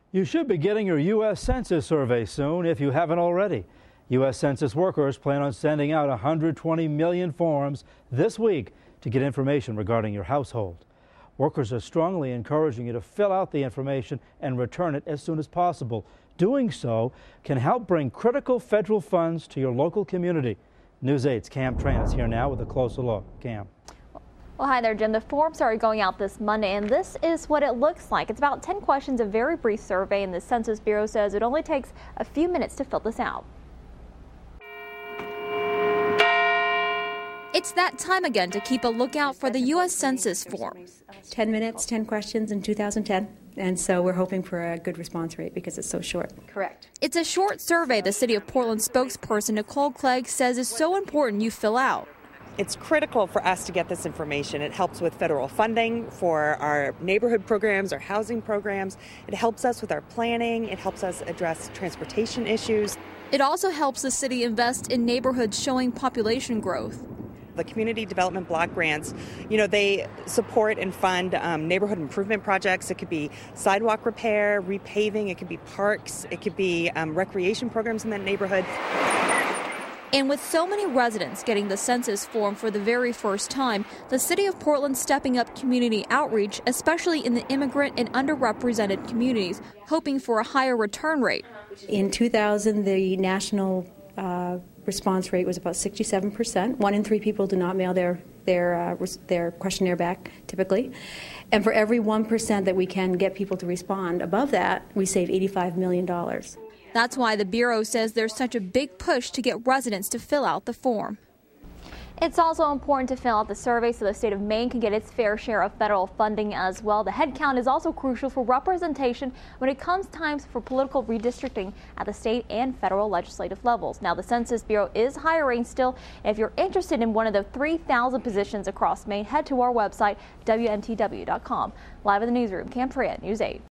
You should be getting your U.S. Census survey soon if you haven't already. U.S. Census workers plan on sending out 120 million forms this week to get information regarding your household. Workers are strongly encouraging you to fill out the information and return it as soon as possible. Doing so can help bring critical federal funds to your local community. News 8's Cam Tran is here now with a closer look. Cam. Well, hi there, Jim. The forms are going out this Monday, and this is what it looks like. It's about 10 questions, a very brief survey, and the Census Bureau says it only takes a few minutes to fill this out. It's that time again to keep a lookout for the U.S. Census form. 10 minutes, 10 questions in 2010. And so we're hoping for a good response rate because it's so short. Correct. It's a short survey the City of Portland spokesperson Nicole Clegg says is so important you fill out. It's critical for us to get this information. It helps with federal funding for our neighborhood programs, our housing programs. It helps us with our planning. It helps us address transportation issues. It also helps the city invest in neighborhoods showing population growth. The community development block grants, they support and fund neighborhood improvement projects. It could be sidewalk repair, repaving, it could be parks, it could be recreation programs in that neighborhood. And with so many residents getting the census form for the very first time, the City of Portland stepping up community outreach, especially in the immigrant and underrepresented communities, hoping for a higher return rate. In 2000, the national response rate was about 67%. 1 in 3 people do not mail their questionnaire back, typically. And for every 1% that we can get people to respond above that, we save $85 million. That's why the Bureau says there's such a big push to get residents to fill out the form. It's also important to fill out the survey so the state of Maine can get its fair share of federal funding as well. The head count is also crucial for representation when it comes times for political redistricting at the state and federal legislative levels. Now, the Census Bureau is hiring still. If you're interested in one of the 3,000 positions across Maine, head to our website, WMTW.com. Live in the newsroom, Cam Tran, News 8.